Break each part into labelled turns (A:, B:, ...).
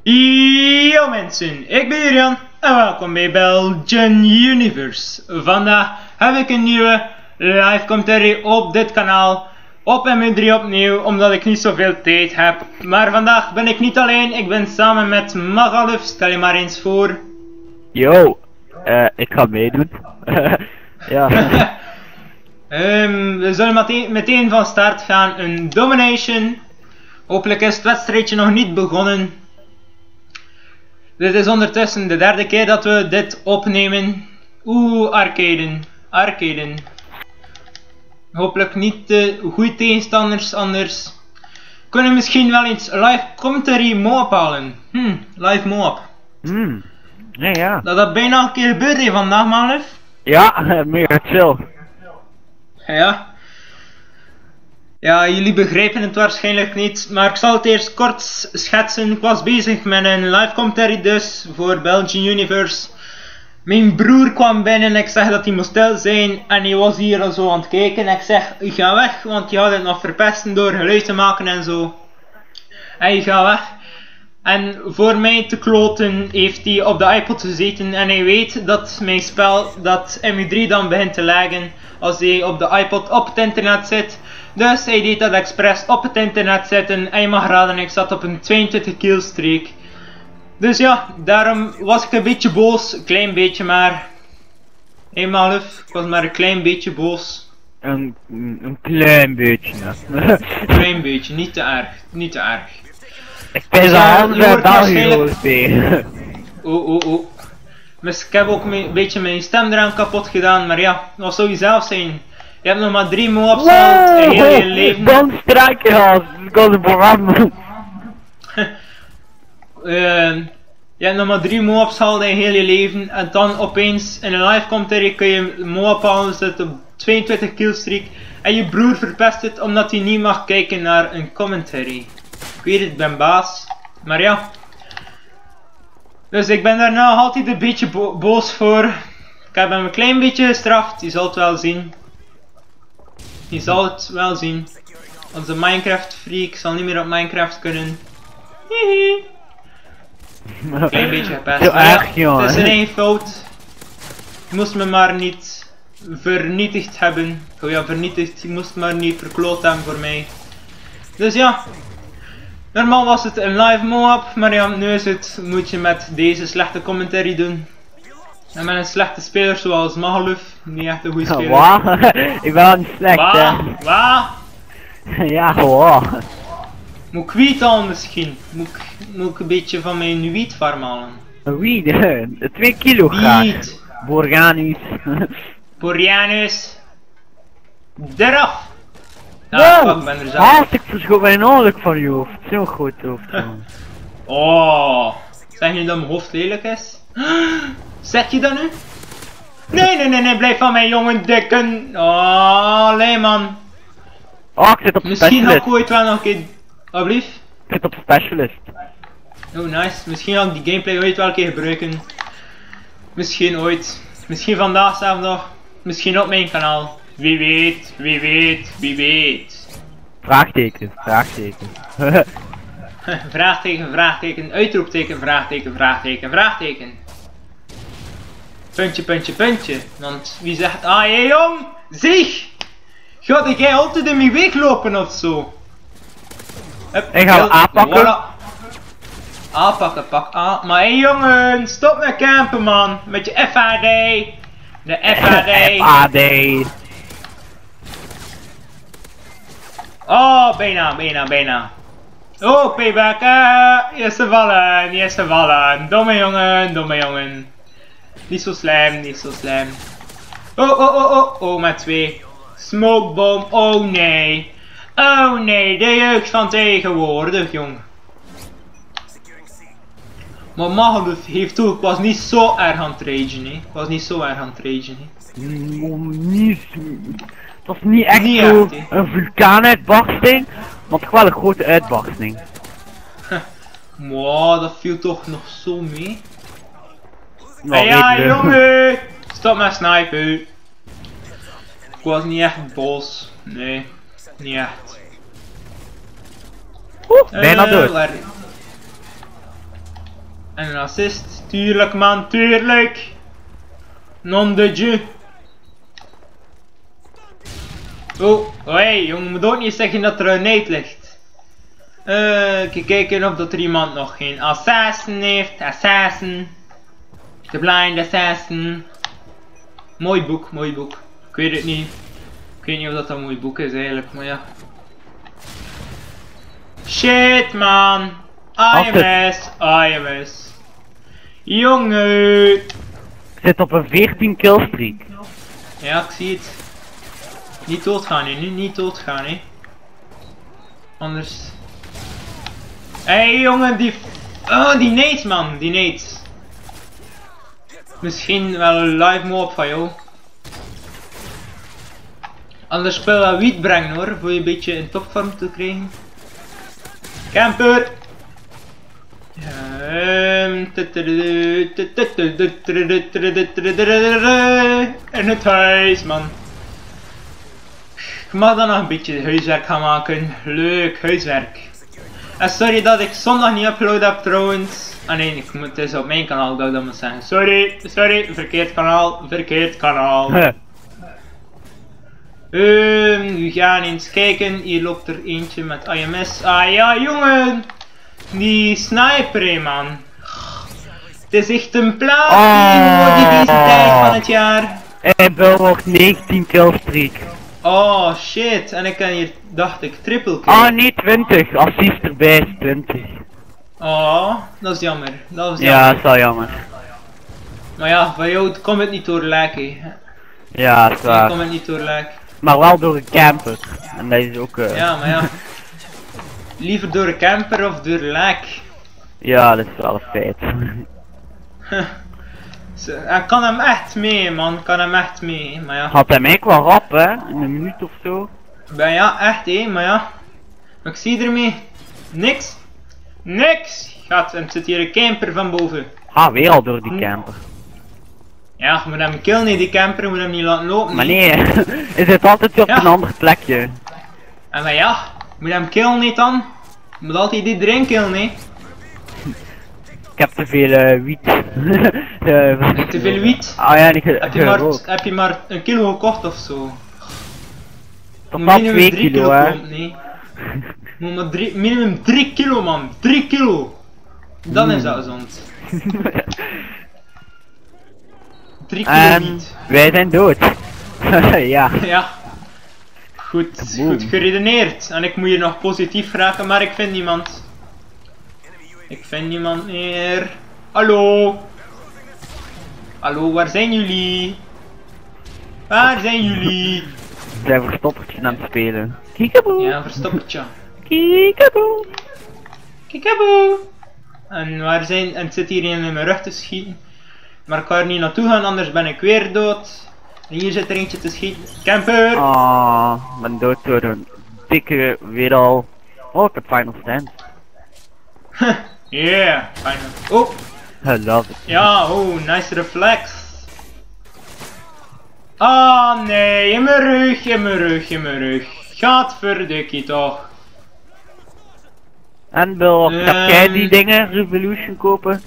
A: Yo mensen, ik ben Julian en welkom bij Belgian Universe. Vandaag heb ik een nieuwe live commentary op dit kanaal, op MU3 opnieuw, omdat ik niet zoveel tijd heb. Maar vandaag ben ik niet alleen, ik ben samen met Magaluf. Stel je maar eens voor.
B: Yo, ik ga meedoen. Ja.
A: We zullen meteen van start gaan, een domination. Hopelijk is het wedstrijdje nog niet begonnen. Dit is ondertussen de derde keer dat we dit opnemen. Arcaden. Hopelijk niet te goede tegenstanders, anders kunnen we misschien wel eens live commentary Moab halen. Live Moab.
B: Nee, ja.
A: Dat bijna een keer gebeurd vandaag, Malef.
B: Ja, mega chill.
A: Ja, jullie begrijpen het waarschijnlijk niet, maar ik zal het eerst kort schetsen. Ik was bezig met een live commentary dus, voor Belgian Universe. Mijn broer kwam binnen en ik zeg dat hij moest stil zijn en hij was hier al zo aan het kijken. En ik zeg, ga weg, want je gaat het nog verpesten door geluid te maken en zo. En je gaat weg. En voor mij te kloten heeft hij op de iPod gezeten en hij weet dat mijn spel, dat MU3 dan begint te laggen als hij op de iPod op het internet zit. Dus hij deed dat expres op het internet zetten en je mag raden, ik zat op een 22 killstreak. Dus ja, daarom was ik een beetje boos, een klein beetje maar. Hey Maluf, ik was maar een klein beetje boos.
B: Een klein beetje.
A: Een klein beetje, niet te erg, niet te erg.
B: Ik ben zo handig België tegen.
A: Ik heb ook een beetje mijn stem eraan kapot gedaan, maar ja, wat zou je zelf zijn? Je hebt nog maar 3 Moabs gehaald in heel je leven.
B: Dan strijk je haast, ik ga de branden.
A: Je hebt nog maar 3 Moabs gehaald in heel je leven en dan opeens in een live commentary kun je Moab halen, zit op 22 killstreak en je broer verpest het omdat hij niet mag kijken naar een commentary. Ik weet het, ik ben baas, maar ja. Dus ik ben daar nou altijd een beetje boos voor. Ik heb hem een klein beetje gestraft, je zal het wel zien. Je zal het wel zien. Onze Minecraft freak zal niet meer op Minecraft kunnen. Hihi. Een klein beetje gepest.
B: Zo erg, jongen.
A: Het is zijn eigen fout. Je moest me maar niet vernietigd hebben. Oh ja, vernietigd. Je moest maar niet verkloot hebben voor mij. Dus ja. Normaal was het een live Moab, maar ja, nu is het, moet je met deze slechte commentary doen. En met een slechte speler zoals Magaluf, niet echt een goede speler.
B: Wat? Ik ben al niet slecht, hè.
A: Wat?
B: Ja, wow.
A: Moet ik wiet al misschien? Moet ik een beetje van mijn wiet farm halen?
B: Wie? 2 kilo graag.
A: Wiet.
B: Borganus.
A: Borianus. Eraf!
B: Wow!
A: Ik ben er zelf.
B: Ik verschoot mijn ongeluk van je hoofd. Zo'n groot hoofd.
A: Oh, zeg je dat mijn hoofd lelijk is? Zet je dat nu? Nee, blijf van mijn jongen dikken. Oh, nee man.
B: Oh, ik zit op
A: Misschien
B: specialist.
A: ga ik ooit wel nog een keer... Alblieft?
B: Ik zit op specialist.
A: Oh nice, misschien ga ik die gameplay ooit wel een keer gebruiken. Misschien ooit. Misschien vandaag zelf nog. Misschien op mijn kanaal. Wie weet, wie weet, wie weet.
B: Vraagteken.
A: Vraagteken, uitroepteken, vraagteken. Puntje. Want wie zegt, ah hé jong, zeg! Gaat jij altijd in mijn weg lopen of zo?
B: Ik ga hem aanpakken.
A: Voilà. Aanpakken, pak aan. Maar hé jongen, stop met campen man. Met je FAD. De FAD.
B: FAD.
A: Oh, bijna. Oh, payback. Je is gevallen. Domme jongen. Niet zo slim. Oh, met 2. Smokebomb. Oh nee, de jeugd van tegenwoordig, jong. Maar Magaluf heeft ook, was niet zo erg aan het ragen, hè.
B: Het was niet echt
A: Niet
B: zo
A: echt, hè.
B: een vulkaanuitbarsting, maar toch wel een grote uitbarsting.
A: Wow, dat viel toch nog zo mee.
B: Nou,
A: Ja,
B: weet je.
A: jongen! Stop met snipen. Ik was niet echt boos. Nee, niet echt.
B: Bijna dood.
A: En een assist. Tuurlijk man, tuurlijk. Non de jeu. Oh, hey jongen, moet ook niet zeggen dat er een nade ligt. Kijk kijken of dat er iemand nog geen assassin heeft. Assassin. The Blind Assassin. Mooi boek, mooi boek. Ik weet het niet. Ik weet niet of dat een mooi boek is eigenlijk, maar ja. Shit man. IMS, IMS. Jongen.
B: Ik zit op een 14 killstreak.
A: Ja, ik zie het. Niet doodgaan hè, nu niet doodgaan hè. Anders. Hey jongen, die... Oh, die nades man, die nades. Misschien wel een live mode van jou. Anders speel wel wiet brengen hoor, voor je een beetje in topvorm te krijgen. Camper! In het huis man. Ik mag dan nog een beetje huiswerk gaan maken. Leuk huiswerk. En sorry dat ik zondag niet upload heb trouwens. Ah nee, ik moet het is op mijn kanaal dat ik dat moet zeggen. Sorry, verkeerd kanaal, verkeerd kanaal. We gaan eens kijken. Hier loopt er eentje met IMS. Ah ja jongen. Die sniper hè, man. Het is echt een plaat voor die deze tijd van het jaar.
B: Ik ben nog 19 killstreak.
A: Oh shit, en ik kan hier, dacht ik, triple kill.
B: Ah nee, 20. Assist erbij is 20.
A: Oh, dat is jammer. Dat is
B: Ja,
A: jammer.
B: dat is wel jammer.
A: Maar ja, van jou komt het niet door lek hè.
B: Ja, dat is
A: Van jou
B: waar.
A: komt het niet door lek.
B: Maar wel door een camper. En dat is ook...
A: Ja, maar ja. Liever door een camper of door lek.
B: Ja, dat is wel een feit.
A: Hij kan hem echt mee man, kan hem echt mee. Maar ja.
B: Had hem eigenlijk wel rap hè, in een minuut of zo.
A: Ben ja, echt hé, maar ja. Maar ik zie ermee. Niks. Niks. Gaat, en er zit hier een camper van boven.
B: Ah, weer al door die camper.
A: Ja, je moet hem killen nee, die camper, je moet hem niet laten lopen.
B: Maar
A: nee.
B: nee, hij zit altijd op
A: Ja.
B: een ander plekje.
A: En maar ja, je moet hem killen niet dan. Je moet altijd iedereen killen nee.
B: Ik heb te veel wiet.
A: Te veel wiet?
B: Ah ja, die
A: Heb je maar een kilo gekocht of zo?
B: Tot
A: Moet
B: wel
A: minimum
B: 2
A: 3
B: kilo hè.
A: kopen, nee. Moet maar minimum 3 kilo man, 3 kilo. Dan is dat gezond. 3 kilo
B: En
A: niet.
B: wij zijn dood. Ja.
A: Ja. Goed, goed geredeneerd. En ik moet hier nog positief raken, maar ik vind niemand. Ik vind niemand meer. Hallo? Hallo, waar zijn jullie? Waar zijn jullie?
B: We zijn verstoppertje aan het spelen. Kiekeboe.
A: Ja, een verstoppertje.
B: Kiekeboe.
A: Kikaboe! En waar zijn... En het zit hier in mijn rug te schieten. Maar ik ga er niet naartoe gaan, anders ben ik weer dood. En hier zit er eentje te schieten. Camper!
B: Ah, ik ben dood door een dikke weer al. Oh, ik heb final stand.
A: Yeah, fijn. Oh,
B: I love it.
A: ja, oh, nice reflex. Ah nee, in mijn rug, in mijn rug, in mijn rug. Gadverdikkie toch.
B: En Bill, heb jij die dingen, Revolution kopen?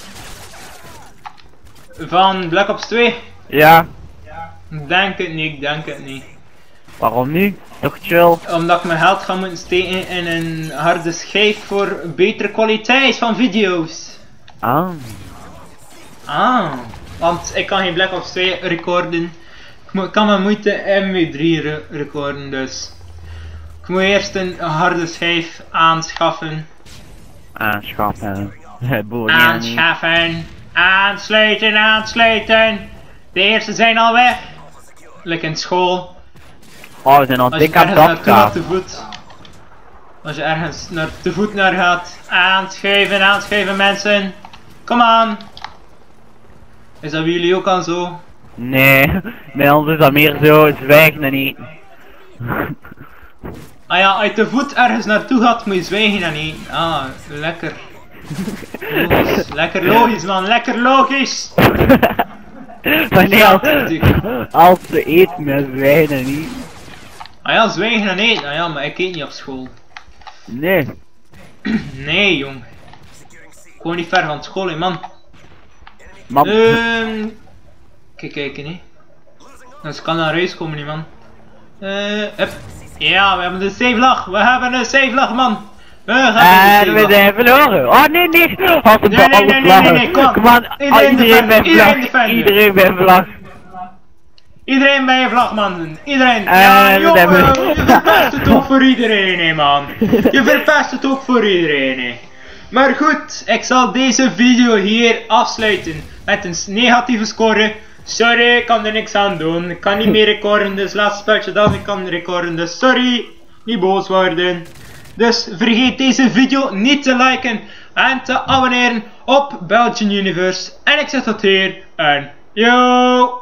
A: Van Black Ops 2?
B: Ja.
A: Ik denk het niet, ik denk het niet.
B: Waarom niet? Toch chill.
A: Omdat ik mijn geld ga moeten steken in een harde schijf voor betere kwaliteit van video's.
B: Ah.
A: Ah, want ik kan geen Black Ops 2 recorden. Ik kan met moeite MP3 recorden dus. Ik moet eerst een harde schijf aanschaffen.
B: Aanschaffen.
A: Aanschaffen. Aansluiten, aansluiten. De eerste zijn al weg. Lekker in school.
B: Oh, we zijn al
A: Als je
B: dik aan het
A: ergens naartoe gaat
B: afgaan.
A: te voet. Als je ergens te voet naar gaat. Aanschuiven, aanschuiven mensen. Kom aan. Is dat bij jullie ook al zo?
B: Nee, bij ons is dat meer zo, zwijgen en eten.
A: Ah ja, als je te voet ergens naartoe gaat, moet je zwijgen en eten. Ah, lekker. Logisch. Lekker logisch man, lekker logisch.
B: Maar nee,
A: Ja, natuurlijk.
B: als ze eten met zwijgen en eten.
A: Ah ja, zwijgen en eten. Ah ja, maar ik eet niet op school.
B: Nee.
A: Nee jong. Gewoon niet ver van school, hè, man.
B: Man.
A: Kijk, kijken, hè. Dus ik kan naar huis komen, hè, man. Hup. Ja, we hebben de safe lag. We hebben een safe lag, man.
B: En we zijn verloren. Oh nee, nee. Had het
A: Nee,
B: al
A: nee, kom.
B: Kom aan. Iedereen bij vlag. Iedereen bij vlag.
A: Iedereen bij je vlag, man. Iedereen.
B: En
A: Ja,
B: we
A: jongen,
B: hebben-
A: je verpest het ook voor iedereen, hè, man. Je verpest het ook voor iedereen, hè. Maar goed, ik zal deze video hier afsluiten met een negatieve score. Sorry, ik kan er niks aan doen. Ik kan niet meer recorden, dus laatste speltje dat ik kan recorden. Dus sorry, niet boos worden. Dus vergeet deze video niet te liken en te abonneren op Belgian Universe. En ik zeg tot hier en yo!